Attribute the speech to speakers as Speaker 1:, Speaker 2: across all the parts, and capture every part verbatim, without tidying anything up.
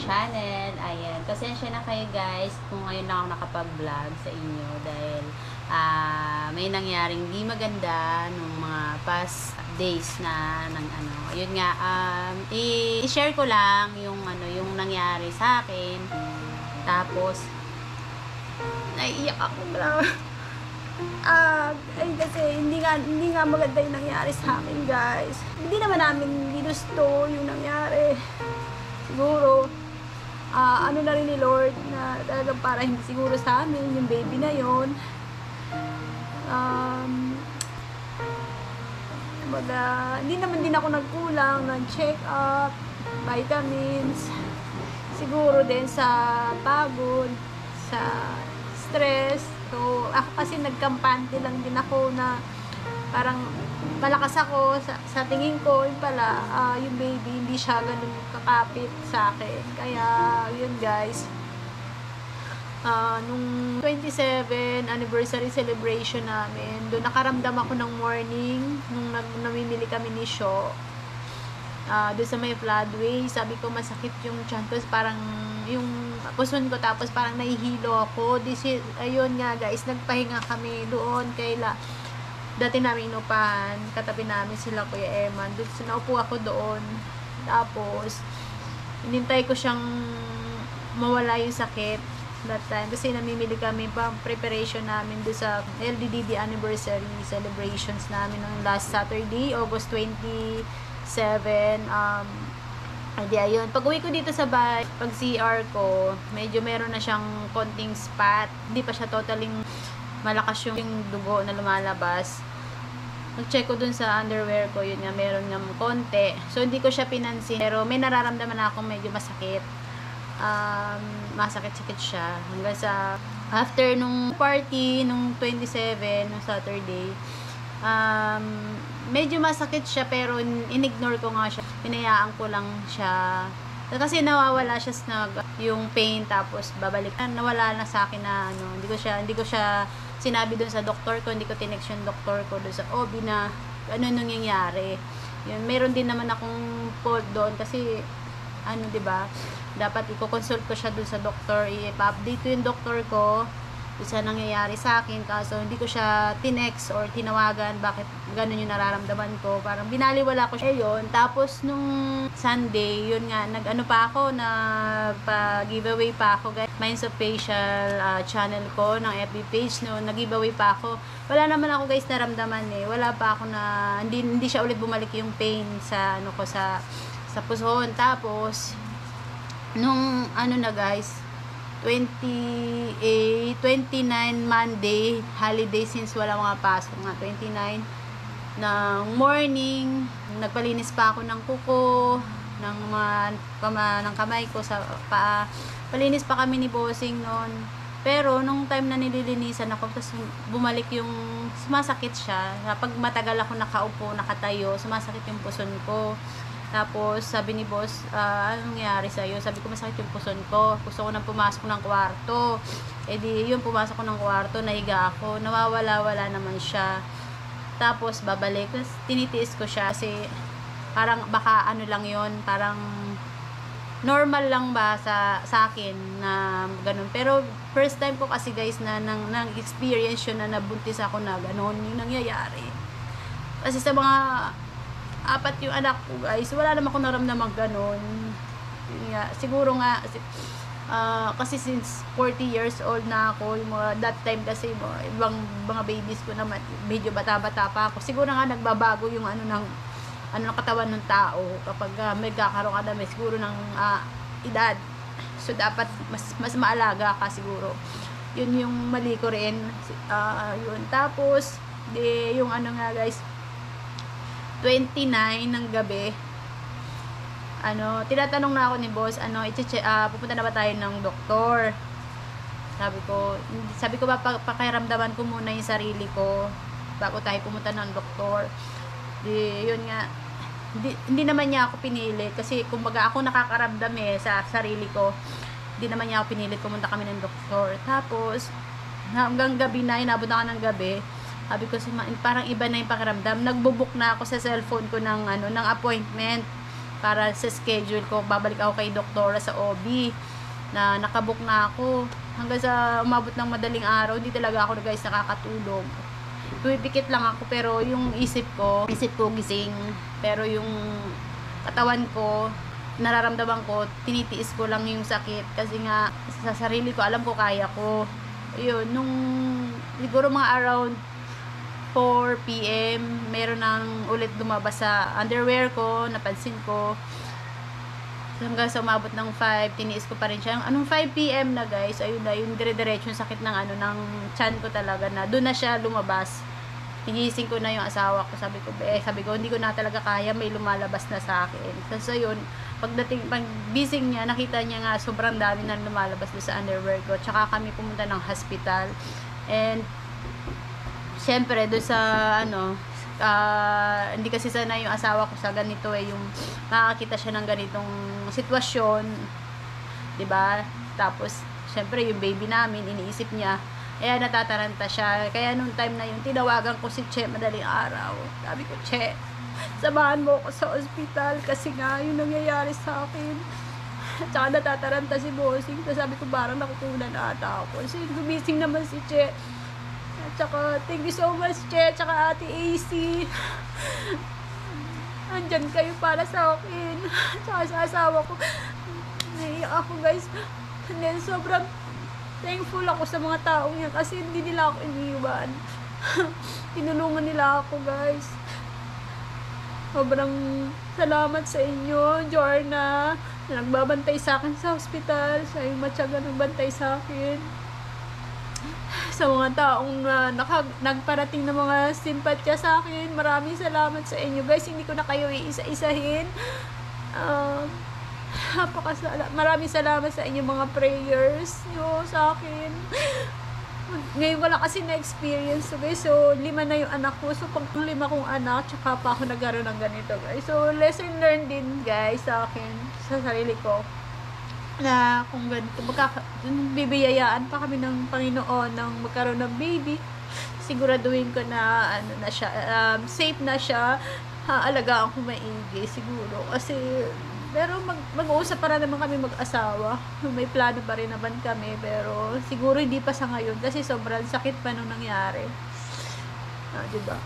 Speaker 1: channel. Ayan, pasensya na kayo guys kung ngayon lang ako nakapag-vlog sa inyo dahil uh, may nangyaring di maganda nung mga past days na ng ano. Yun nga, um, i-share ko lang yung ano, yung nangyari sa akin. Tapos naiiyak ako lang. Ah, uh, ay kasi hindi nga hindi nga maganda yung nangyari sa amin, guys. Hindi naman namin ginusto yung nangyari. Siguro uh, ano na rin ni Lord na talagang para hindi siguro sa amin yung baby na yon. Um, baga, hindi naman din ako nagkulang ng check up, vitamins. Siguro din sa pagod, sa stress. So, ako kasi nagkampante lang din ako na parang malakas ako sa, sa tingin ko, yun pala, uh, yung baby, hindi siya ganun kakapit sa akin. Kaya, yun guys, uh, nung twenty-seven anniversary celebration namin, doon nakaramdam ako ng morning, nung namimili kami ni Sho, uh, doon sa may floodway, sabi ko masakit yung tiyan ko, parang yung puson ko, tapos parang nahihilo ako. This is, ayun nga guys, nagpahinga kami doon kayla dati namin inupahan, katabi namin sila Kuya Eman, doon naupo ako doon, tapos inintay ko siyang mawala yung sakit that time, kasi namimili kami pa preparation namin doon sa L D D D anniversary celebrations namin ng last Saturday, August twenty-seven. um Hindi, ayun. Pag uwi ko dito sa bahay, pag C R ko, medyo meron na siyang konting spot. Hindi pa siya totaling malakas yung dugo na lumalabas. Nag-check ko dun sa underwear ko, yun nga, meron nga konti. So, hindi ko siya pinansin. Pero may nararamdaman na akong medyo masakit. Um, masakit-sakit siya. Hanggang sa, after nung party, nung twenty-seven, nung Saturday, um, medyo masakit siya, pero in-ignore ko nga siya. Pinayaan ko lang siya. Kasi nawawala siya sa yung pain, tapos babalik. Nawala na sa akin na ano, hindi ko siya, hindi ko siya sinabi doon sa doktor ko, hindi ko tinext yung doktor ko doon sa O B na ano nangyayari. Yun, meron din naman akong fault doon kasi ano, 'di ba? Dapat i-consult ko siya doon sa doktor, i-update ko yung doktor ko isa nangyayari sa akin, kaso hindi ko siya tinext or tinawagan bakit ganun yung nararamdaman ko, parang binaliwala ko siya yun. Tapos nung Sunday, yun nga, nag-ano pa ako, na pa-giveaway pa ako guys, Minds of Facial uh, channel ko ng F B page, no, nag-giveaway pa ako. Wala naman ako guys naramdaman eh, wala pa ako na, hindi, hindi siya ulit bumalik yung pain sa ano ko, sa sa puson. Tapos nung ano na guys, twenty-eight, twenty-nine Monday, holiday since wala mga pasok nga, twenty-nine ng morning, nagpalinis pa ako ng kuko, ng mga kama, ng kamay ko sa paa. Palinis pa kami ni Bossing noon. Pero nung time na nililinisan ako, tapos bumalik yung sumasakit siya. Kapag matagal ako nakaupo, nakatayo, sumasakit yung puson ko. Tapos, sabi ni boss, uh, anong nangyari sa'yo? Sabi ko, masakit yung puson ko. Gusto ko nang pumasok ng kwarto. E di, yun, pumasok ko ng kwarto, nahiga ako. Nawawala-wala naman siya. Tapos, babalik. Tapos, tinitiis ko siya kasi parang baka ano lang yun, parang normal lang ba sa, sa akin na ganun. Pero, first time ko kasi guys na nang, nang experience yun na nabuntis ako na ganun yung nangyayari. Kasi sa mga apat yung anak ko guys, wala naman akong naramdaman ganun. Yun nga, siguro nga uh, kasi since forty years old na ako, yung mga that time kasi mga ibang mga babies ko naman medyo bata-bata pa ako, siguro nga nagbabago yung ano ng ano ng katawan ng tao kapag uh, may kakaroon ka na may siguro ng uh, edad. So dapat mas mas maalaga ka siguro. Yun yung mali ko rin. Uh, yun. Tapos di yung ano nga guys, twenty-nine ng gabi, ano, tinatanong na ako ni boss, ano, i-check, uh, pupunta na ba tayo ng doktor? Sabi ko, sabi ko ba, pakiramdaman ko muna yung sarili ko bago tayo pumunta ng doktor. Di, yun nga, hindi, hindi naman niya ako pinilit, kasi kumbaga ako nakakaramdam eh sa sarili ko. Hindi naman niya ako pinilit, pumunta kami ng doktor. Tapos, hanggang gabi na, inabot na ka ng gabi, sabi ko, parang iba na yung pakiramdam. Nagbubuk na ako sa cellphone ko ng, ano, ng appointment para sa schedule ko. Babalik ako kay doktora sa O B na nakabook na ako. Hanggang sa umabot ng madaling araw, hindi talaga ako guys nakakatulog. Pumipikit lang ako, pero yung isip ko, isip ko gising. Pero yung katawan ko, nararamdaman ko, tinitiis ko lang yung sakit. Kasi nga, sa sarili ko, alam ko kaya ko. Ayun, nung siguro mga around four p m, meron nang ulit lumabas sa underwear ko, napansin ko. Hanggang sa umabot ng five, tiniis ko pa rin siya. Anong five p m na guys, ayun na, yung dire-diretso yung sakit ng ano, ng chan ko talaga na, doon na siya lumabas. Hinising ko na yung asawa ko, sabi ko, eh, sabi ko, hindi ko na talaga kaya, may lumalabas na sa akin. So, yun, pagdating, pag bising niya, nakita niya nga, sobrang dami na lumalabas doon sa underwear ko. Tsaka kami pumunta ng hospital. And, syempre, doon sa, ano, Uh, hindi kasi sana yung asawa ko sa ganito eh, yung makakita siya ng ganitong sitwasyon, 'di ba? Tapos syempre yung baby namin, iniisip niya, kaya natataranta siya. Kaya nung time na yun, tinawagan ko si Che madaling araw. Sabi ko, Che, samahan mo ko sa ospital kasi nga yung nangyayari sa akin. Tsaka natataranta si Bossing. Tapos sabi ko, parang nakukunan ata ako. Kasi gumising naman si Che. Tsaka, thank you so much, Che, tsaka Ate A C. Andyan kayo para sa akin. Tsaka sa asawa ko. Naiiyak ako, guys. And then, sobrang thankful ako sa mga taong yan kasi hindi nila ako iniwan. Tinulungan nila ako, guys. Sobrang salamat sa inyo, Jorna, na nagbabantay sa akin sa hospital. Siya yung matyaga nagbantay sa akin. Sa mga taong uh, naka, nagparating ng mga simpatya sa akin, maraming salamat sa inyo, guys. Hindi ko na kayo iisa-isahin. Uh, napakasala maraming salamat sa inyo mga prayers nyo sa akin. Ngayon wala kasi na-experience so guys. So, lima na yung anak ko. So, pag lima kong anak, tsaka pa ako nagkaroon ng ganito, guys. So, lesson learned din, guys, sa akin, sa sarili ko. Na kung ganito, magkaka, bibiyayaan pa kami ng Panginoon ng magkaroon ng baby, siguraduhin ko na ano na siya, um, safe na siya, haalagaan ko maigi siguro kasi pero mag, mag-uusap para naman kami mag-asawa, may plano pa rin naman kami, pero siguro hindi pa sa ngayon kasi sobrang sakit pa nung nangyari. Ah, diba?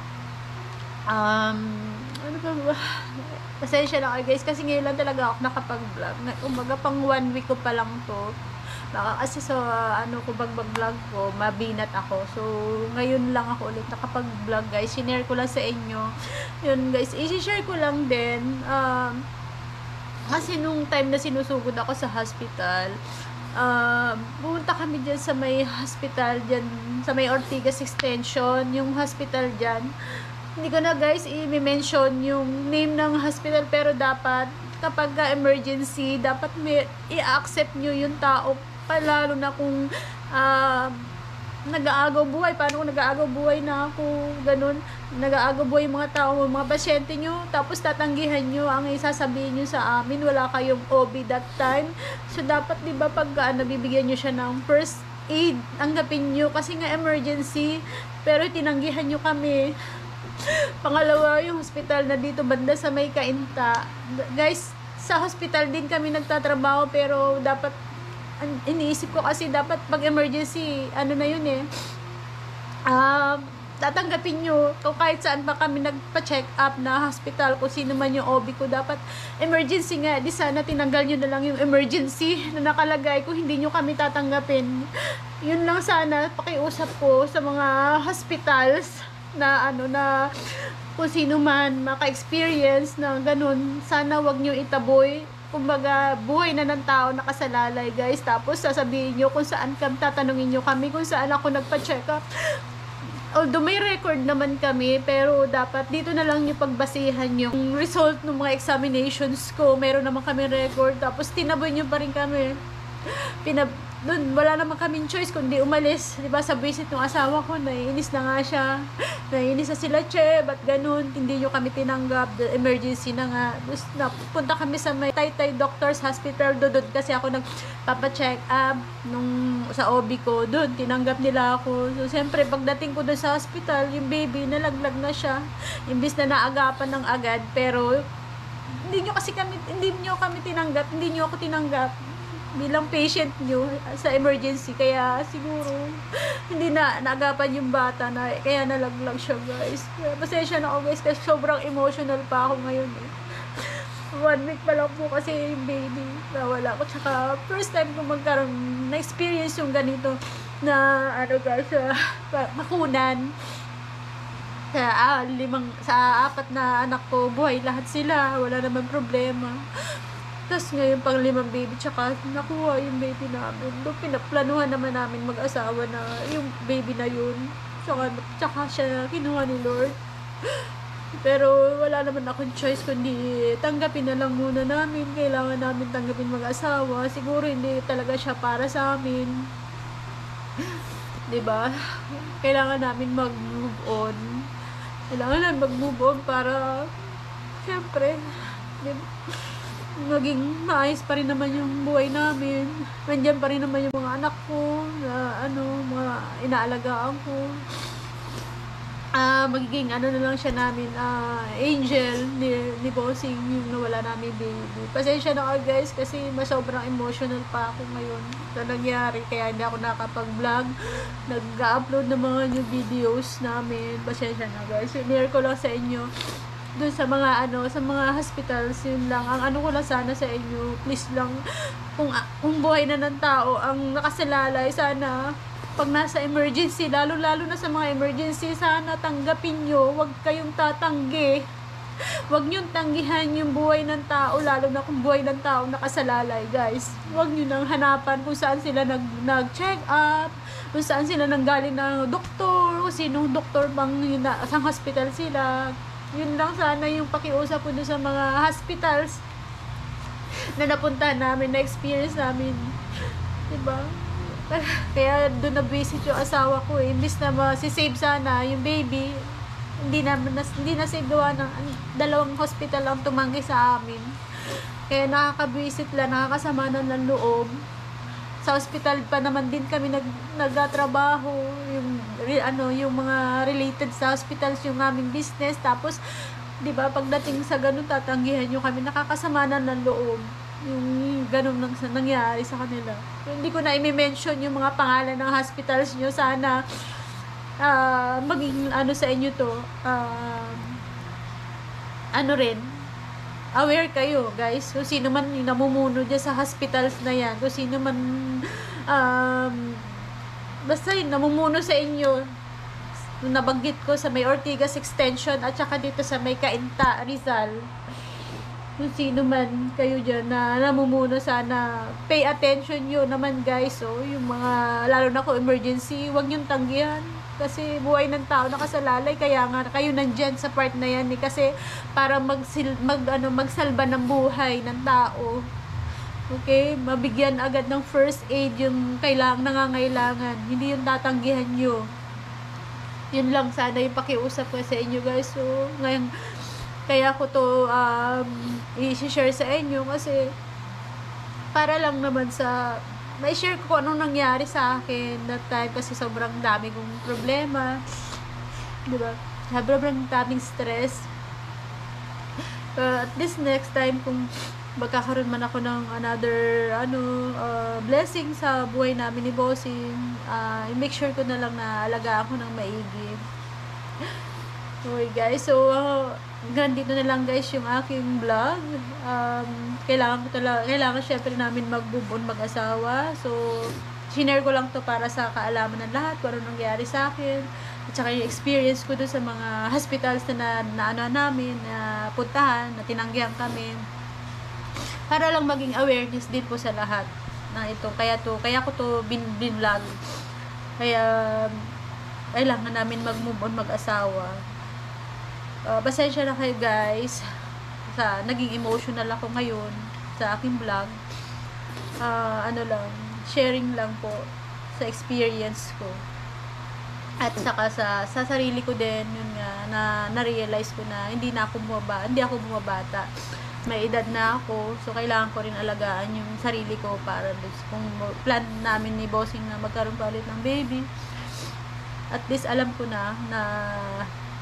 Speaker 1: Um, ano ba ba? Pasensya na kayo guys, kasi ngayon lang talaga ako nakapag-vlog. Umaga pang one week ko pa lang to. Baka kasi sa ano ko bag-vlog ko, mabinat ako. So, ngayon lang ako ulit nakapag-vlog guys. Sinare ko lang sa inyo. Yun guys, i-share ko lang din. Um, kasi nung time na sinusugod ako sa hospital, uh, pumunta kami dyan sa may hospital dyan, sa may Ortigas Extension, yung hospital dyan. Hindi ko na guys i-mention yung name ng hospital, pero dapat kapag emergency, dapat may i-accept nyo yung tao, palalo na kung uh, nag-aagaw buhay. Paano kung nag-aagaw buhay na ako, ganun, nag-aagaw buhay yung mga tao, mga pasyente nyo, tapos tatanggihan nyo ang isasabihin nyo sa amin, wala kayong O B that time. So dapat diba pag uh, nabibigyan nyo siya ng first aid, tanggapin nyo kasi nga emergency, pero tinanggihan nyo kami. Pangalawa, yung hospital na dito banda sa may Kainta. Guys, sa hospital din kami nagtatrabaho, pero dapat, iniisip ko kasi dapat pag emergency, ano na yun eh, uh, tatanggapin nyo. Kung kahit saan pa kami nagpa-check up na hospital, kung sino man yung O B ko, dapat emergency nga. Di sana tinanggal nyo na lang yung emergency na nakalagay kung hindi nyo kami tatanggapin. Yun lang sana, pakiusap ko sa mga hospitals na ano na kung sino man maka-experience na ganun, sana wag nyo itaboy. Kumbaga, buhay na ng tao nakasalalay guys, tapos sasabihin nyo kung saan kami, tatanungin nyo kami kung saan ako nagpa-check up. Although may record naman kami, pero dapat dito na lang yung pagbasihan yung result ng mga examinations ko. Meron naman kami record, tapos tinaboy nyo pa rin kami. Pinab Doon, wala naman kaming choice kundi umalis. Diba, sa visit ng asawa ko, naiinis na nga siya. Naiinis na sila, Che, ba't ganun? Hindi nyo kami tinanggap. The emergency na nga. Tapos, napunta kami sa may Taytay Doctors Hospital. Doon kasi ako nagpapacheck up nung sa O B ko. Doon, tinanggap nila ako. So, siyempre, pagdating ko doon sa hospital, yung baby, nalaglag na siya. Imbis na naagapan ng agad, pero hindi nyo kasi kami, hindi nyo kami tinanggap, hindi nyo ako tinanggap bilang patient nyo sa emergency. Kaya siguro, hindi na naagapan yung bata na, kaya nalaglag siya, guys. Kaya pasensya na ako, guys, kasi sobrang emotional pa ako ngayon eh. One week pa lang po kasi yung baby nawala ko. Tsaka first time ko magkaroon na experience yung ganito na ano guys, uh, makunan sa ah, limang sa apat na anak ko, buhay lahat sila, wala naman problema. Tapos ngayon pang limang baby, tsaka nakuha yung baby namin. Doon pinaplanuhan naman namin mag-asawa na yung baby na yun, tsaka, tsaka siya kinuha ni Lord. Pero wala naman akong choice kundi tanggapin na lang muna namin. Kailangan namin tanggapin mag-asawa. Siguro hindi talaga siya para sa amin. 'Di ba? Kailangan namin mag-move on. Kailangan namin mag-move on para syempre, diba, maging maayos pa rin naman yung buhay namin. Nandiyan pa rin naman yung mga anak ko na ano, mga inaalagaan ko. Ah, uh, magiging ano na lang siya namin, uh, angel ni, ni Bossing yung nawala namin baby. Pasensya na ako guys kasi mas sobrang emotional pa ako ngayon na nangyari, kaya hindi ako nakapag-vlog, nag-upload ng mga new videos namin. Pasensya na guys, share ko lang sa inyo dun sa mga ano, sa mga hospitals, yun lang. Ang ano ko lang sana sa inyo, please lang, kung, kung buhay na ng tao ang nakasalalay, sana pag nasa emergency, lalo-lalo na sa mga emergency, sana tanggapin nyo, huwag kayong tatanggi. Huwag nyo tanggihan yung buhay ng tao, lalo na kung buhay ng tao nakasalalay, guys. Huwag nyo nang hanapan kung saan sila nag, nag-check up, kung saan sila nanggaling ng doktor, kung sinong doktor bang yun na, sa hospital sila. Yun lang sana yung pakiusap ko sa mga hospitals na napunta namin, na experience namin. Diba? Kaya doon na-visit yung asawa ko eh. Imbis na ma-save sana yung baby, hindi na, hindi na save gawa ng dalawang hospital ang tumanggi sa amin. Kaya nakaka-visit lang, nakakasama na ng loob. Sa hospital pa naman din kami nag, nagtatrabaho, yung, ano, yung mga related sa hospitals yung aming business. Tapos, di ba, pagdating sa ganun, tatanggihan nyo kami, nakakasama na ng loob. Yung ganun nang nangyari sa kanila. Hindi ko na i-mention yung mga pangalan ng hospitals nyo. Sana uh, maging ano sa inyo to, uh, ano rin, aware kayo guys, kung sino man yung namumuno dyan sa hospitals na yan, kung sino man um, basta yun, namumuno sa inyo. Nabanggit ko sa may Ortigas Extension at saka dito sa may Cainta, Rizal, kung sino man kayo dyan na namumuno, sana pay attention nyo naman guys. So, yung mga, lalo na kung emergency, huwag nyong tanggihan. Kasi buhay ng tao nakasalalay, kaya nga kayo nandyan sa part na yan eh. Kasi para magsil, mag, ano, magsalba ng buhay ng tao. Okay? Mabigyan agad ng first aid yung kailangan, nangangailangan. Hindi yung tatanggihan nyo. Yun lang sana yung pakiusap ko sa inyo guys. So, ngayon, kaya ko to um, i-share sa inyo kasi para lang naman sa may share ko kung anong nangyari sa akin that time, kasi sobrang dami kong problema, diba? Sobrang daming stress. Uh, at this next time, kung magkakaroon man ako ng another ano uh, blessing sa buhay namin ni Bossing, uh, i-make sure ko na lang na alagaan ko ng maigi. Okay guys, so uh, hanggang dito na lang guys yung aking vlog. Um, kailangan ko talaga, kailangan syempre namin mag-move on mag-asawa. So, shinare ko lang to para sa kaalaman ng lahat kung ano nangyari sa akin. At saka yung experience ko doon sa mga hospitals na na ano namin, na puntahan, na tinanggihan kami. Para lang maging awareness din po sa lahat na ito. Kaya to, kaya ko to bin, bin vlog. Kaya, kailangan namin mag-move on mag-asawa. Uh, pasensya na kayo guys sa naging emotional ako ngayon sa aking vlog. Uh, ano lang, sharing lang po sa experience ko. At saka sa, sa sarili ko din, yun nga, na na-realize ko na hindi na ako bumaba, hindi ako bumabata. May edad na ako, so kailangan ko rin alagaan yung sarili ko para kung plan namin ni Bossing na magkaroon pa ulit ng baby. At least alam ko na na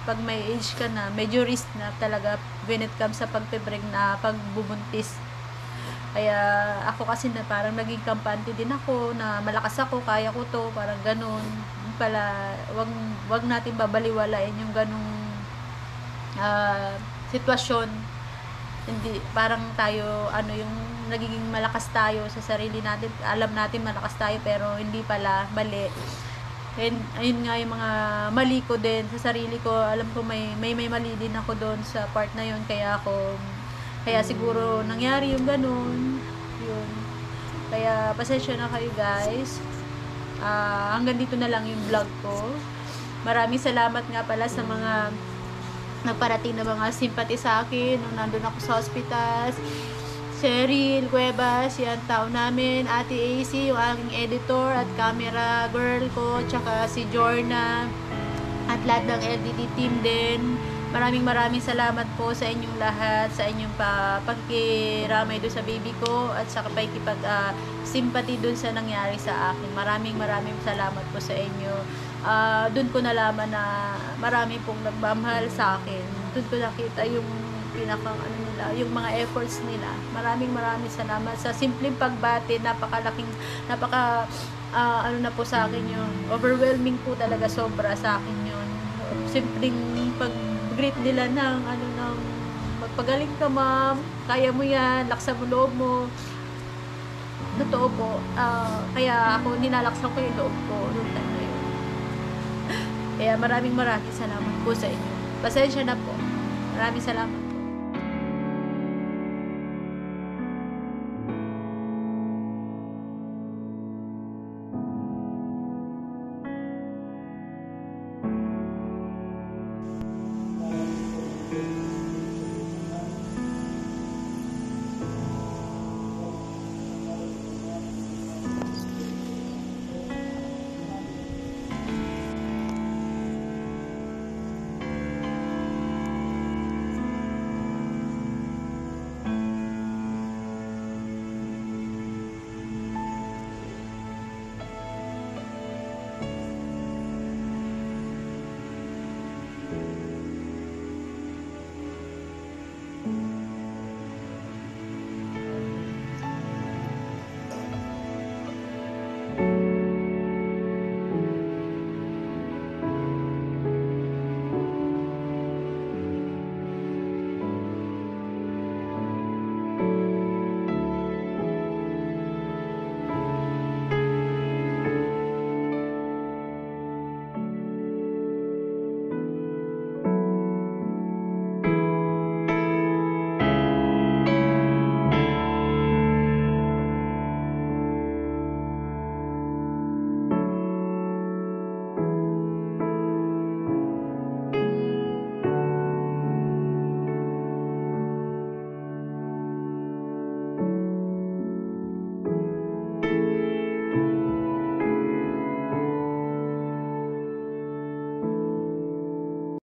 Speaker 1: pag may age ka na, medyo risk na talaga when it comes sa pagpe-preg na pagbubuntis. Kaya ako kasi na parang naging kampante din ako na malakas ako, kaya ko to, parang ganun. Yung pala, wag, wag natin babaliwalain yung ganung uh, sitwasyon. Hindi, parang tayo, ano yung nagiging malakas tayo sa sarili natin, alam natin malakas tayo, pero hindi pala, mali. And ayun nga yung mga mali ko din sa sarili ko, alam ko may may, may mali din ako doon sa part na yun, kaya ako kaya siguro nangyari yung ganun yun. Kaya pasensya na kayo guys. Uh, hanggang dito na lang yung vlog ko. Maraming salamat nga pala sa mga nagparating na mga sympathy sa akin nung nandun ako sa hospital. Cheryl Cuevas, yan tao namin, Ate A C, yung aking editor at camera girl ko, tsaka si Jorna at lahat ng L D D team din. Maraming maraming salamat po sa inyong lahat, sa inyong pa pagkiramay doon sa baby ko at sa pakikipag uh, sympathy doon sa nangyari sa akin. Maraming maraming salamat po sa inyo. Uh, doon ko nalaman na marami pong nagmamahal sa akin. Doon ko nakita yung pinakang ano nila, yung mga efforts nila. Maraming maraming salamat sa simpleng pagbati, napakalaking napaka uh, ano na po sa akin yun. Overwhelming po talaga, sobra sa akin yun. Simpleng pag-greet nila ng ano ng magpagaling ka ma'am, kaya mo yan, laksa mo loob mo. Totoo po. Uh, kaya ako ninalaksan ko yung loob ko noong time na yun. Kaya maraming maraming salamat po sa inyo. Pasensya na po. Maraming salamat.